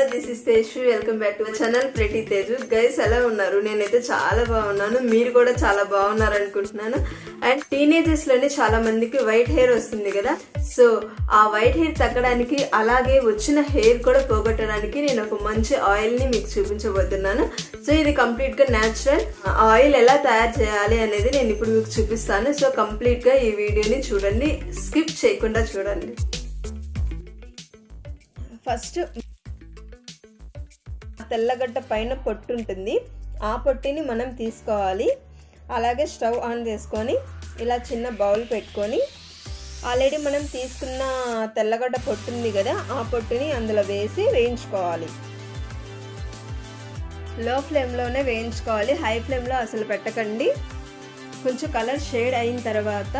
This is Teju, welcome back to my channel pretty Teju. Guys ఎలా ఉన్నారు? నేనైతే చాలా బాగున్నాను, మీరు కూడా చాలా బాగున్నారు అనుకుంటున్నాను. అండ్ టీనేజర్స్ లోనే చాలా మందికి వైట్ హెయిర్ వస్తుంది కదా, సో ఆ వైట్ హెయిర్ తగ్గడానికి అలాగే వచ్చిన హెయిర్ కూడా పోగొట్టడానికి నేను ఒక మంచి ఆయిల్ ని మీకు చూపించబోతున్నాను. సో ఇది కంప్లీట్ గా న్యాచురల్. ఆయిల్ ఎలా తయారు చేయాలి అనేది నేను ఇప్పుడు మీకు చూపిస్తాను. సో కంప్లీట్ గా ఈ వీడియోని చూడండి, స్కిప్ చేయకుండా చూడండి. ఫస్ట్ తెల్లగడ్డ పైన పొట్టు ఉంటుంది, ఆ పొట్టిని మనం తీసుకోవాలి. అలాగే స్టవ్ ఆన్ చేసుకొని ఇలా చిన్న బౌల్ పెట్టుకొని ఆల్రెడీ మనం తీసుకున్న తెల్లగడ్డ పొట్టు ఉంది కదా, ఆ పొట్టుని అందులో వేసి వేయించుకోవాలి. లో ఫ్లేమ్లోనే వేయించుకోవాలి, హై ఫ్లేమ్లో అసలు పెట్టకండి. కొంచెం కలర్ షేడ్ అయిన తర్వాత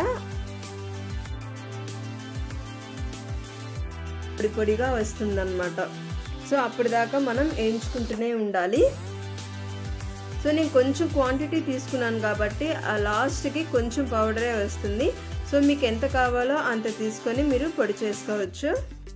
పొడి పొడిగా వస్తుందన్నమాట. సో అప్పుడు దాకా మనం వేయించుకుంటూనే ఉండాలి. సో నేను కొంచెం క్వాంటిటీ తీసుకున్నాను కాబట్టి ఆ లాస్ట్కి కొంచెం పౌడరే వస్తుంది. సో మీకు ఎంత కావాలో అంత తీసుకొని మీరు పొడి చేసుకోవచ్చు.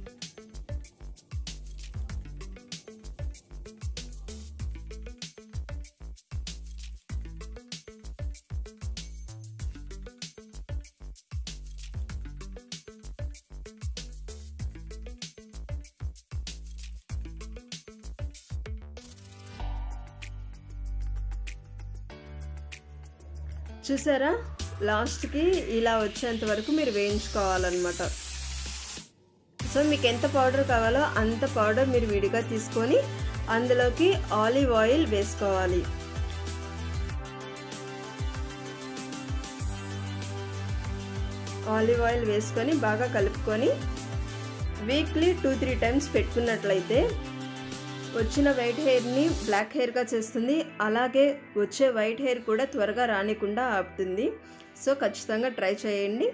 చూసారా, లాస్ట్కి ఇలా వచ్చేంత వరకు మీరు వేయించుకోవాలన్నమాట. సో మీకు ఎంత పౌడర్ కావాలో అంత పౌడర్ మీరు విడిగా తీసుకొని అందులోకి ఆలివ్ ఆయిల్ వేసుకోవాలి. ఆలివ్ ఆయిల్ వేసుకొని బాగా కలుపుకొని వీక్లీ 2-3 టైమ్స్ పెట్టుకున్నట్లయితే వచ్చిన వైట్ హెయిర్ని బ్లాక్ హెయిర్గా చేస్తుంది. అలాగే వచ్చే వైట్ హెయిర్ కూడా త్వరగా రానికుండా ఆపుతుంది. సో ఖచ్చితంగా ట్రై చేయండి.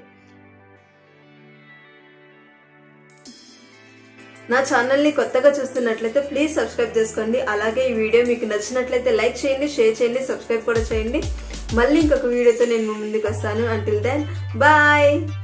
నా ఛానల్ని కొత్తగా చూస్తున్నట్లయితే ప్లీజ్ సబ్స్క్రైబ్ చేసుకోండి. అలాగే ఈ వీడియో మీకు నచ్చినట్లయితే లైక్ చేయండి, షేర్ చేయండి, సబ్స్క్రైబ్ కూడా చేయండి. మళ్ళీ ఇంకొక వీడియోతో నేను ముందుకు వస్తాను. Until then bye.